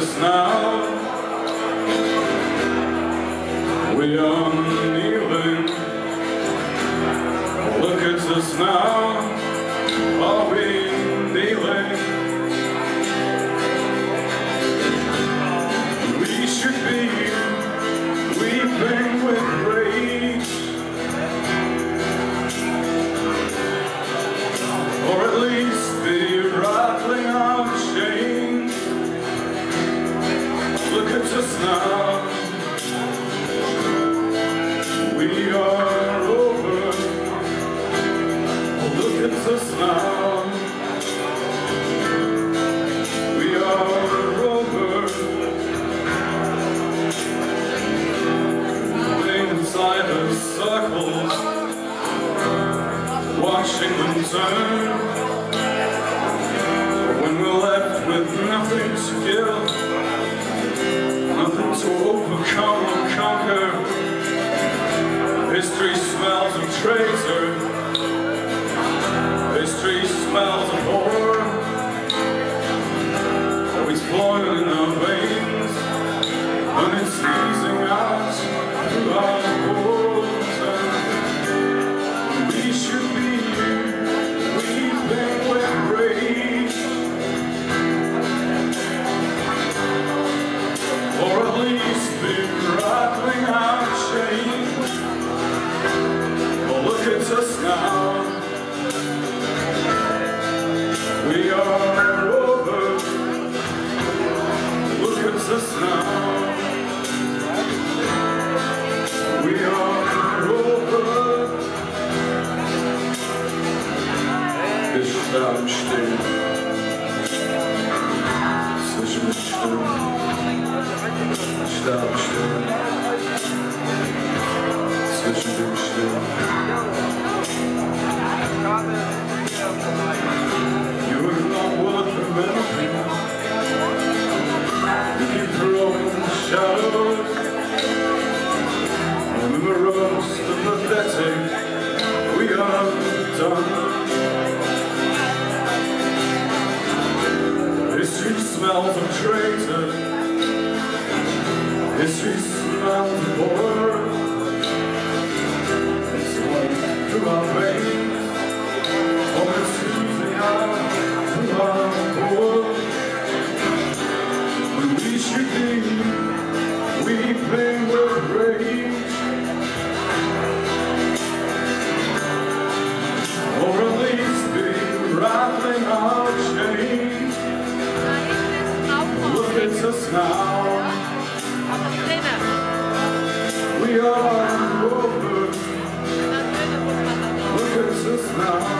us now. We are kneeling. Look at us now. Are we kneeling? We should be weeping with rage, or at least be rattling our chains. Look at us now. We are over. Look at us now. We are over. Inside the circles, watching them turn. When we're left with nothing to give, nothing to overcome or conquer, history smells of traitor. History smells of horror. Always flowing in our veins, and it's easing out through our pores. We should be weeping with rage, or at least be rattling our chains. Well, look at us now. We are over. Look at us now. We are over. Wir sterben still. Zwischen den Stimmen. Sterben still. Zwischen den Stimmen. You're not worth remembering. You keep throwing shadows on the morose, the pathetic. We are done. History smells of traitor. History smells of horror. It's running through our veins. Oh, it's easing out through our pores. When we should be weeping with rage, or at least be rattling our chains. Look at us now. We are over. Look at us now.